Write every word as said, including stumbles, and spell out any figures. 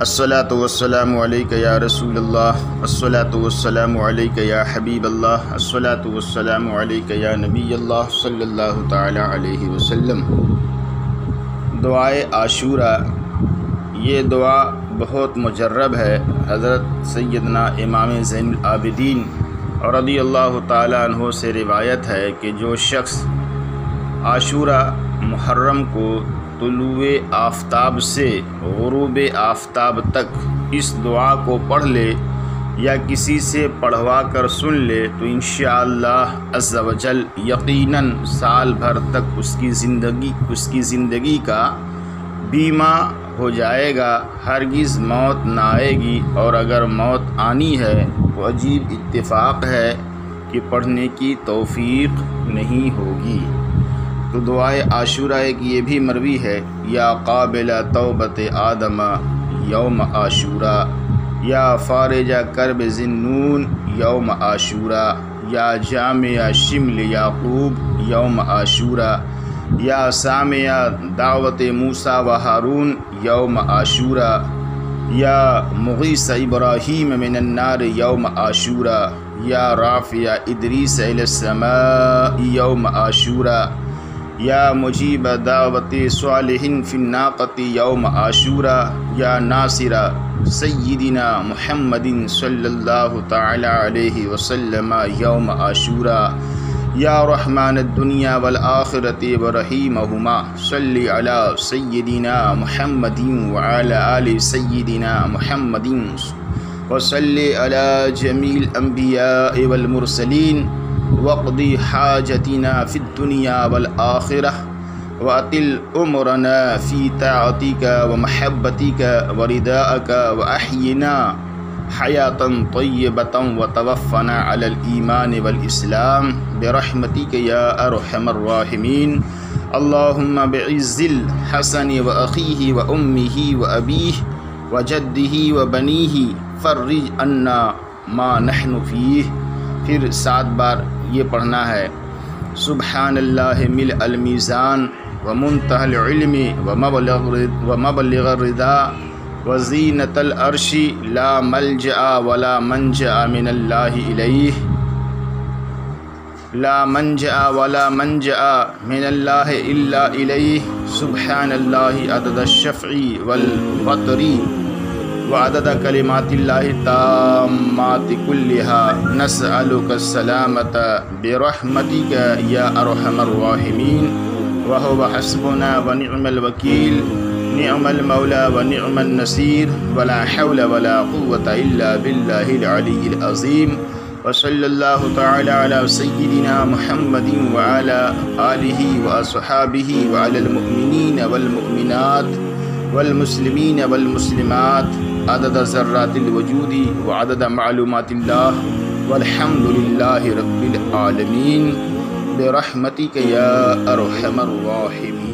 الصلاۃ والسلام علیک یا رسول اللہ، الصلاۃ والسلام علیک یا حبیب اللہ، الصلاۃ والسلام علیک یا نبی اللہ صلی اللہ تعالی علیہ وسلم۔ دعائے عاشورہ، یہ دعا بہت مجرب ہے۔ حضرت سیدنا امام زین العابدین رضی اللہ تعالی عنہ سے روایت ہے کہ جو شخص عاشورہ محرم کو طلوع آفتاب سے غروب آفتاب تک اس دعا کو پڑھ لے یا کسی سے پڑھوا کر سن لے تو انشاءاللہ عز و جل یقیناً سال بھر تک اس کی زندگی اس کی زندگی کا بیمہ ہو جائے گا، ہرگز موت نہ آئے گی، اور اگر موت آنی ہے تو عجیب اتفاق ہے کہ پڑھنے کی توفیق نہیں ہوگی۔ تو دعائے عاشورہ ایک یہ بھی مروی ہے، یا قابل توبت آدم یوم عاشورہ، یا فارج کرب ذنون یوم عاشورہ، یا جامع شمل یعقوب یوم عاشورہ، یا سامع دعوت موسیٰ و ہارون یوم عاشورہ، یا مغیث ابراہیم من النار یوم عاشورہ، یا رافع ادریس الی السماء یوم عاشورہ، یا مجیب دعوت صالح فی الناقۃ یوم عاشورہ، یا ناصر سیدنا محمد صلی اللہ تعالی علیہ وسلم یوم عاشورہ، یا رحمن الدنیا والآخرۃ ورحیمہما صلی علی سیدنا محمد وعلی آل سیدنا محمد وصلی علی جمیع الانبیاء والمرسلین وقضی حاجتنا فی الدنیا والآخرہ وأطل عمرنا فی طاعتک ومحبتک ورداءک وأحینا حیاتا طیبتا وتوفنا علی الایمان والاسلام برحمتک یا ارحم الراحمین۔ اللہم بعز الحسن وأخیہ وأمہ وأبیہ وجدہ وبنیہ فرج عنا ما نحن فیہ۔ پھر سات بار یہ پڑھنا ہے، سبحان اللہ ملء المیزان ومنتہى العلم ومبلغ ومبلغ الرضا وزینۃ العرش لا ملجأ ولا منجأ من اللہ الیہ، لا منجأ ولا منجأ من اللہ الا الیہ، سبحان اللہ عدد الشفع والوتر وعدد کلمات اللہ التامات کلها، نسألک السلامۃ برحمتک یا ارحم الراحمین، وهو حسبنا ونعم الوکیل، نعم المولا ونعم النصیر، ولا حول ولا قوة الا باللہ العلی العظیم۔ وصلی اللہ تعالی علی سیدنا محمد وعلی آلہ واصحابہ وعلی المؤمنین والمؤمنات والمسلمین والمسلمات عدد ذرات الوجود وعدد معلومات اللہ، والحمد للہ رب العالمین برحمتک یا ارحم الراحمین۔